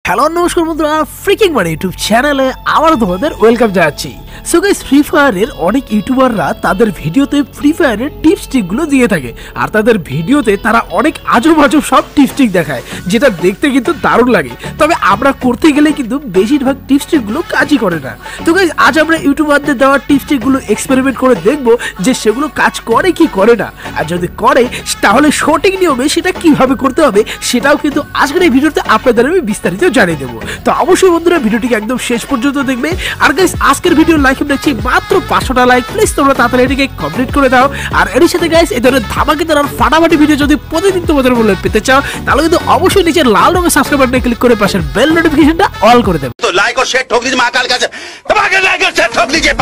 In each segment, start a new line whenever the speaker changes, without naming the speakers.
Hello নমস্কার বন্ধুরা, ফ্রিকিংমani YouTube চ্যানেলে আবার তোমাদের ওয়েলকাম জানাচ্ছি। সো গাইস, ফ্রি ফায়ারের অনেক ইউটিউবাররা তাদের ভিডিওতে ফ্রি ফায়ারের টিপস ট্রিকগুলো দিয়ে থাকে, আর তাদের ভিডিওতে তারা অনেক আজব আজব সব টিপস ট্রিক দেখায়, যেটা দেখতে কিন্তু দারুণ লাগে। তবে আমরা করতে গেলে কিন্তু বেশিরভাগ টিপস ট্রিকগুলো কাজই করে না। তো গাইস, আজ আমরা ইউটিউবারদের দেওয়া টিপস ট্রিকগুলো এক্সপেরিমেন্ট করে দেখবো যে সেগুলো কাজ করে কি করে না, আর যদি করে তাহলে সঠিক নিয়মে সেটা কিভাবে করতে হবে সেটাও কিন্তু আজকের এই ভিডিওতে আপনাদের আমি বিস্তারিত জানিয়ে দেবো। তো অবশ্যই বন্ধুরা ভিডিওটিকে একদম শেষ পর্যন্ত দেখবে। আর গাইস, আজকের ভিডিও লাইক দেখছি মাত্র 500টা লাইক, প্লিজ তোমরা তাড়াতাড়ি এটিকে কমপ্লিট করে দাও। আর এর সাথে গাইস, এই ধরনের ধামাকেদার আর ফাটাফাটি ভিডিও যদি প্রতিদিন তোমাদের বলে পেতে চাও তাহলে কিন্তু অবশ্যই নিচে লাল রঙের সাবস্ক্রাইব বাটনে ক্লিক করে পাশের বেল নোটিফিকেশনটা অল করে দেবে।
तो लाइक और शेयर ठोक दीजिए महाकाल का धमाके, लाइक और शेयर ठोक दीजिए।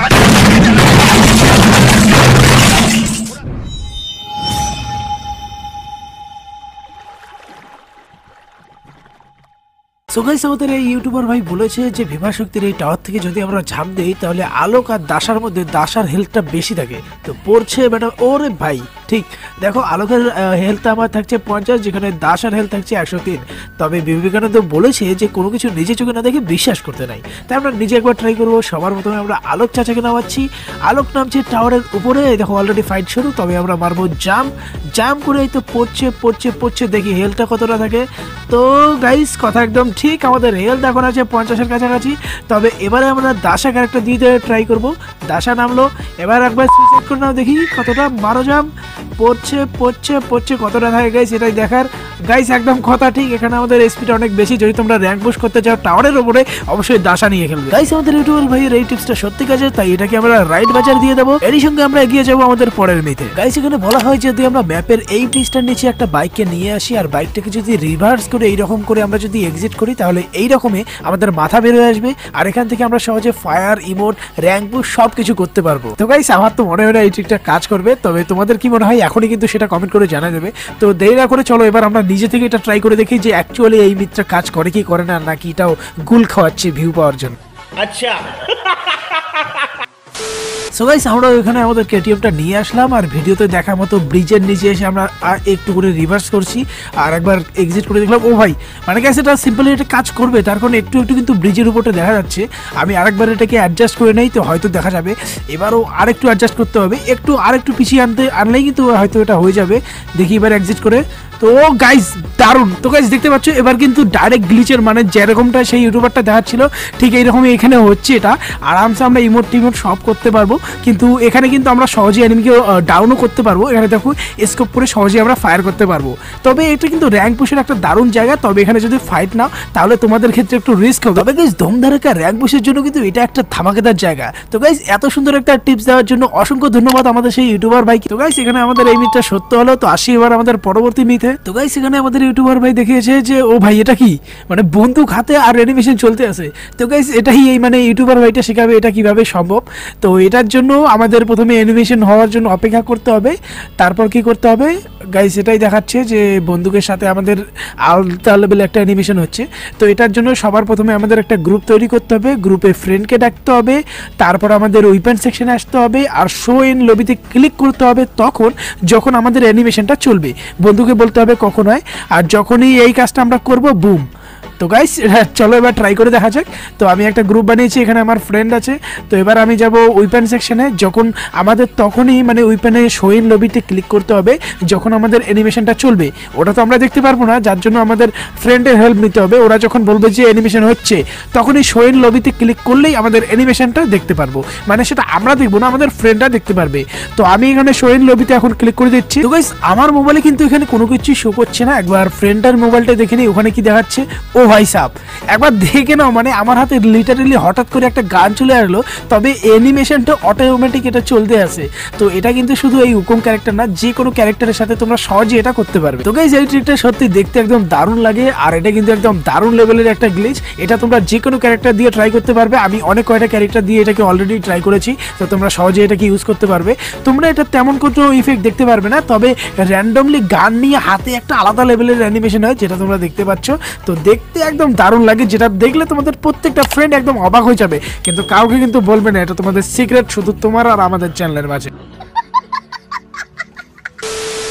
সো গাইস, আমাদের এই ইউটিউবার ভাই বলেছে যে বিভা শক্তির এই টাওয়ার থেকে যদি আমরা ঝাঁপ দিই তাহলে আলোক আর দাসার মধ্যে দাসার হেলথটা বেশি থাকে। তো পড়ছে ম্যাডাম, ওরে ভাই ঠিক দেখো, আলোকের হেলথ আমার থাকছে 50, যেখানে দাসার হেলথ থাকছে 103। তবে বিবেকানন্দ বলেছে যে কোনো কিছু নিজে চোখে না দেখে বিশ্বাস করতে নাই, তাই আমরা নিজে একবার ট্রাই করবো। সবার প্রথমে আমরা আলোক চাচাকে নামাচ্ছি। আলোক নামছে টাওয়ারের উপরে, দেখো অলরেডি ফাইট শুরু। তবে আমরা মারবো জাম্প করে। এই তো পড়ছে দেখি হেলথটা কতটা থাকে। তো গাইস, কথা একদম ঠিক, আমাদের হেলথ এখন আছে 50-এর কাছাকাছি। তবে এবারে আমরা দাসা ক্যারেক্টার দিয়ে ট্রাই করবো। দাসা নামলো, এবার একবার সুইসাইড করে নাও, দেখি কতটা মারো। জাম্প পড়ছে কতটা থাকে গাইস, এটাই দেখার। গাইস একদম কথা ঠিক, এখানে আমাদের স্পিড অনেক বেশি। যদি তোমরা র্যাঙ্ক পুশ করতে চাও টাওয়ারের উপরে, অবশ্যই দাসা নিয়ে খেলবে। গাইস, আমাদের ইউটিউবার ভাইয়ের এই টিপসটা সত্যি কাজে, তাই এটাকে আমরা রাইট বাজার দিয়ে দেবো। এরই সঙ্গে আমরা এগিয়ে যাবো আমাদের পরের মিথে। গাইস, এখানে বলা হয় যদি আমরা ম্যাপের এই পিসটার নিচে একটা বাইককে নিয়ে আসি আর বাইকটাকে যদি রিভার্স করে এইরকম করে আমরা যদি এক্সিট করি তাহলে এইরকমই আমাদের মাথা বের হয়ে আসবে, আর এখান থেকে আমরা সহজে ফায়ার, ইমোট, র্যাঙ্ক পুশ সব কিছু করতে পারবো। তো গাইস, আমার তো মনে হয় না এই ট্রিকটা কাজ করবে, তবে তোমাদের কি মনে হয় এখনই কিন্তু সেটা কমেন্ট করে জানা দেবে। তো দেরি না করে চলো এবার আমরা নিজে থেকে এটা ট্রাই করে দেখি যে অ্যাকচুয়ালি এই মিথটা কাজ করে কি করে না, নাকি এটাও গুল খাওয়াচ্ছে ভিউ পাওয়ার জন্য।
अच्छा
সো গাইস, আমরা ওখানে আমাদের কেটিএমটা নিয়ে আসলাম, আর ভিডিওতে দেখার মতো ব্রিজের নিচে এসে আমরা একটু করে রিভার্স করছি আর একবার এক্সিট করে দেখলাম। ও ভাই, মানে গাইস এটা সিম্পলি এটা কাজ করবে, তার কারণে একটু কিন্তু ব্রিজের উপরটা দেখা যাচ্ছে। আমি আরেকবার এটাকে অ্যাডজাস্ট করে নেই, তো হয়তো দেখা যাবে। এবারও আরেকটু অ্যাডজাস্ট করতে হবে, আরেকটু পিছিয়ে আনলেই কিন্তু হয়তো এটা হয়ে যাবে। দেখি এবার এক্সিট করে। তো গাইস দারুণ। তো গাইস দেখতে পাচ্ছ এবার কিন্তু ডাইরেক্ট গ্লিচের মানে যেরকমটা সেই ইউটিউবারটা দেখাচ্ছিল ঠিক এইরকমই এখানে হচ্ছে। এটা আরামসে আমরা ইমোট সব করতে পারবো, কিন্তু এখানে কিন্তু আমরা সহজে এনিমিকে ডাউনও করতে পারবো। এখানে দেখো স্কোপ করে সহজে আমরা ফায়ার করতে পারবো। তবে এটা কিন্তু র্যাঙ্ক পুশের একটা দারুণ জায়গা, তবে এখানে যদি ফাইট নাও তাহলে তোমাদের ক্ষেত্রে একটু রিস্ক হবে। তবে গাইস, ধুমধারাক্কা র্যাঙ্ক পুশের জন্য কিন্তু এটা একটা ধামাকেদার জায়গা। তো গাইস, এত সুন্দর একটা টিপস দেওয়ার জন্য অসংখ্য ধন্যবাদ আমাদের সেই ইউটিউবার ভাইকে। তো গাইস, এখানে আমাদের এই মিথটা সত্য হলো। তো আসি এবার আমাদের পরবর্তী মিথে। তো গাইস, এখানে আমাদের ইউটিউবার ভাই দেখিয়েছে যে ও ভাই এটা কি, মানে বন্দুক হাতে আর অ্যানিমেশন চলতে আছে। তো গাইস, এটাই এই মানে ইউটিউবার ভাইটা শেখাবে এটা কিভাবে সম্ভব। তো এটার জন্য আমাদের প্রথমে অ্যানিমেশন হওয়ার জন্য অপেক্ষা করতে হবে, তারপর কি করতে হবে গাইস এটাই দেখাচ্ছে যে বন্দুকের সাথে আমাদের আলাদা লেভেলে একটা অ্যানিমেশন হচ্ছে। তো এটার জন্য সবার প্রথমে আমাদের একটা গ্রুপ তৈরি করতে হবে, গ্রুপে ফ্রেন্ডকে ডাকতে হবে, তারপর আমাদের ওয়েপন সেকশনে আসতে হবে আর শো ইন লবিতে ক্লিক করতে হবে। তখন যখন আমাদের অ্যানিমেশনটা চলবে বন্ধুকে বলতে হবে কখন হয়, আর যখনই এই কাজটা আমরা করব বুম। তো গাইস, চলো এবার ট্রাই করে দেখা যাক। তো আমি একটা গ্রুপ বানিয়েছি, এখানে আমার ফ্রেন্ড আছে। তো এবার আমি যাব উইপেন সেকশনে। যখন আমাদের তখনই মানে উইপেনে শো ইন লবিতে ক্লিক করতে হবে যখন আমাদের অ্যানিমেশনটা চলবে। ওটা তো আমরা দেখতে পারবো না, যার জন্য আমাদের ফ্রেন্ডের হেল্প নিতে হবে। ওরা যখন বলবে যে অ্যানিমেশন হচ্ছে তখনই শো ইন লবিতে ক্লিক করলেই আমাদের অ্যানিমেশনটা দেখতে পারবো, মানে সেটা আমরা দেখবো না, আমাদের ফ্রেন্ডরা দেখতে পারবে। তো আমি এখানে শো ইন লবিতে এখন ক্লিক করে দিচ্ছি। তো গাইস, আমার মোবাইলে কিন্তু এখানে কোনো কিছু শো করছে না। একবার ফ্রেন্ডটার মোবাইলটা দেখে নিই ওখানে কি দেখাচ্ছে। ও ভাই সাপ, একবার দেখে নাও, মানে আমার হাতে লিটারালি হঠাৎ করে একটা গান চলে আসলো, তবে অ্যানিমেশনটা অটোমেটিক এটা চলতে আছে। তো এটা কিন্তু শুধু এই হুকুম ক্যারেক্টার না, যে কোনো ক্যারেক্টারের সাথে তোমরা সহজে এটা করতে পারবে। তো গাইস, এই ট্রিকটা সত্যি দেখতে একদম দারুণ লাগে, আর এটা কিন্তু একদম দারুণ লেভেলের একটা গ্লিচ। এটা তোমরা যে কোনো ক্যারেক্টার দিয়ে ট্রাই করতে পারবে। আমি অনেক কয়টা ক্যারেক্টার দিয়ে এটাকে অলরেডি ট্রাই করেছি, তো তোমরা সহজে এটাকে ইউজ করতে পারবে। তোমরা এটা তেমন কোনো ইফেক্ট দেখতে পারবে না, তবে র্যান্ডমলি গান নিয়ে হাতে একটা আলাদা লেভেলের অ্যানিমেশন হয়, যেটা তোমরা দেখতে পাচ্ছ। তো দেখতে একদম দারুণ লাগে, যেটা দেখলে তোমাদের প্রত্যেকটা ফ্রেন্ড একদম অবাক হয়ে যাবে, কিন্তু কাউকে কিন্তু বলবে না, এটা তোমাদের সিক্রেট, শুধু তোমার আর আমাদের চ্যানেলের মাঝে।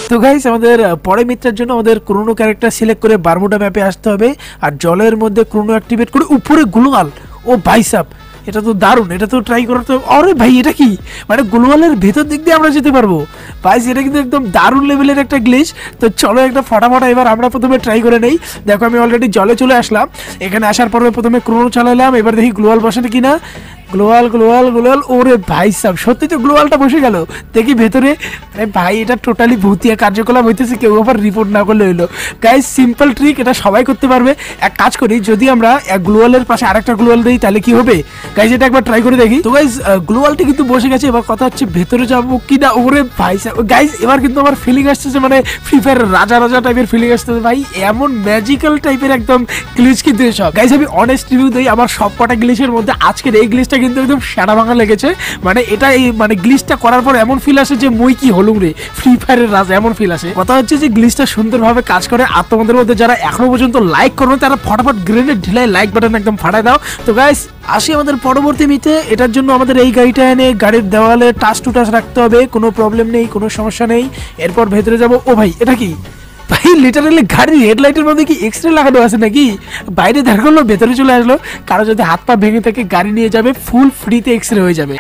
তো গাইস আমাদের পরে মিত্রের জন্য আমাদের ক্রোনো ক্যারেক্টার সিলেক্ট করে বারমুডা ম্যাপে আসতে হবে আর জলের মধ্যে ক্রোনো অ্যাক্টিভেট করে উপরে গ্লোয়াল। ও ভাই সাব, এটা তো দারুণ, এটা তো ট্রাই করা তো। আরে ভাই এটা কি, মানে গ্লোয়ালের ভেতর দিক দিয়ে আমরা যেতে পারবো ভাই, এটা কিন্তু একদম দারুণ লেভেলের একটা গ্লিচ। তো চলো একটা ফটাফটা এবার আমরা প্রথমে ট্রাই করে নেই। দেখো আমি অলরেডি জলে চলে আসলাম, এখানে আসার পরে প্রথমে ক্রোনো চালালাম, এবার দেখি গ্লোয়াল বসে কিনা। গ্লোয়াল গ্লোয়াল গ্লোয়াল, ওরে ভাই সাব সত্যি তো গ্লোয়ালটা বসে গেল, দেখি ভেতরে। আরে ভাই এটা টোটালি ভূতিয়া কার্যকলাপ হইতেছে, কেউ আবার রিপোর্ট না করলে হইলো। গাইস সিম্পল ট্রিক, এটা সবাই করতে পারবে। এক কাজ করি, যদি আমরা এক গ্লোয়ালের পাশে আরেকটা গ্লোয়াল দিই তাহলে কি হবে গাইস, এটা একবার ট্রাই করে দেখি। তো গাইস গ্লোয়ালটি কিন্তু বসে গেছে, এবার কথা হচ্ছে ভেতরে যাবো কিনা। ওরে ভাই সাব গাইস এবার কিন্তু আমার ফিলিং আসতেছে, মানে ফ্রি ফায়ার রাজা রাজা টাইপের ফিলিং আসতেছে ভাই, এমন ম্যাজিক্যাল টাইপের একদম গ্লিচ কিন্তু এসব। গাইস আমি অনেস্ট রিভিউ দিই, আমার সব কটা গ্লিচের মধ্যে আজকের এই গ্লিচটা কিন্তু একদম সারা ভাঙা লেগেছে। মানে এটা এই মানে গ্লিচটা করার পর এমন ফিল আসে যে মই কি হলুম রে, ফ্রি ফায়ারের রাজা এমন ফিল আসে। কথা হচ্ছে যে গ্লিচটা সুন্দরভাবে কাজ করে। আর তোমাদের মধ্যে যারা এখনো পর্যন্ত লাইক করো তারা ফটাফট গ্রেনেড ঢিলাই লাইক বাটন একদম ফাটায় দাও। তো গাইস আসি আমাদের পরবর্তী মিটে। এটার জন্য আমাদের এই গাড়িটা এনে গাড়ির দেওয়ালে টাচ টু টাচ রাখতে হবে, কোনো প্রবলেম নেই, কোনো সমস্যা নেই। এরপর ভেতরে যাব। ও ভাই এটা কি ভাই, লিটারালি গাড়ির হেডলাইটের মধ্যে কি এক্সরে লাগানো আছে নাকি? বাইরে দেখালো, ভেতরে চলে আসলো। কারো যদি হাত পা ভেঙে থাকে গাড়ি নিয়ে যাবে, ফুল ফ্রিতে এক্সরে হয়ে যাবে।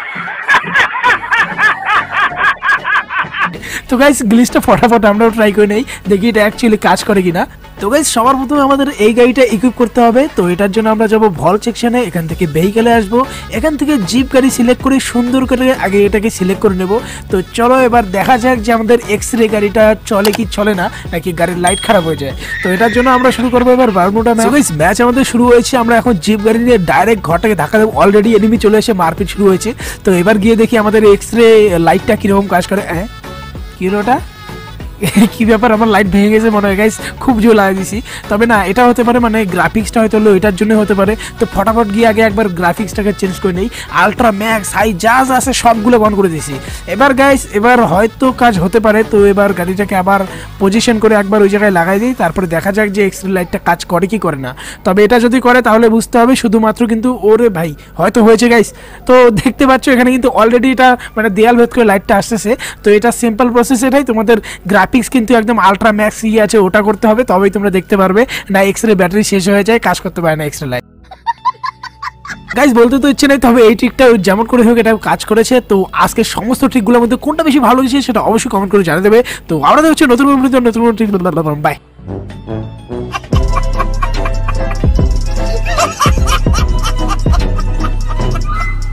তো গাইস গ্লিচটা ফটাফট আমরাও ট্রাই করে নেই, দেখি এটা অ্যাকচুয়ালি কাজ করে কিনা। তো গাইস সবার প্রথমে আমাদের এই গাড়িটা ইকুইপ করতে হবে। তো এটার জন্য আমরা যাব ভল সেকশনে, এখান থেকে ভেহিকেলে আসবো, এখান থেকে জিপ গাড়ি সিলেক্ট করে সুন্দর করে আগে এটাকে সিলেক্ট করে নেব। তো চলো এবার দেখা যাক যে আমাদের এক্সরে গাড়িটা চলে কি চলে না, নাকি গাড়ির লাইট খারাপ হয়ে যায়। তো এটার জন্য আমরা শুরু করবো এবার বারমুডা ম্যাচ। গাইস ম্যাচ আমাদের শুরু হয়েছে, আমরা এখন জিপ গাড়ি নিয়ে ডাইরেক্ট ঘরটাকে ধাক্কা দেবো। অলরেডি এনিমি চলে এসে মারপিট শুরু হয়েছে। তো এবার গিয়ে দেখি আমাদের এক্সরে লাইটটা কিরকম কাজ করে। হ্যাঁ কি ওটা, কি ব্যাপার, আমার লাইট ভেঙে গেছে মনে হয় গাইস, খুব জোর লাগিয়ে দিছি। তবে না এটা হতে পারে, মানে গ্রাফিক্সটা হয়তো হলো এটার জন্য হতে পারে। তো ফটাফট গিয়ে আগে একবার গ্রাফিক্সটাকে চেঞ্জ করে নেই, আলট্রা ম্যাক্স হাই যা যা আছে সবগুলো বন্ধ করে দিয়েছি। এবার গাইস এবার হয়তো কাজ হতে পারে। তো এবার গাড়িটাকে আবার পজিশন করে একবার ওই জায়গায় লাগাই দিই, তারপরে দেখা যাক যে এক্সরে লাইটটা কাজ করে কি করে না। তবে এটা যদি করে তাহলে বুঝতে হবে শুধুমাত্র কিন্তু। ওরে ভাই হয়তো হয়েছে গাইস। তো দেখতে পাচ্ছ এখানে কিন্তু অলরেডি এটা মানে দেয়াল ভেদ করে লাইটটা আসতেছে। তো এটা সিম্পল প্রসেস, এটাই তোমাদের গ্রাফিক্স কিন্তু একদম আলট্রা ম্যাক্স ই আছে, ওটা করতে হবে তবেই তোমরা দেখতে পারবে। না এক্সরে ব্যাটারি শেষ হয়ে যায়, কাজ করতে পারে না এক্সরে লাইট। গাইস বলতে তো ইচ্ছে নেই, তবে এই ট্রিকটা যেমন করে হোক এটা কাজ করেছে। তো আজকে সমস্ত ট্রিকগুলোর মধ্যে কোনটা বেশি ভালো লেগেছে সেটা অবশ্যই কমেন্ট করে জানিয়ে দেবে। তো আমরা হচ্ছে নতুন ট্রিক, বাই।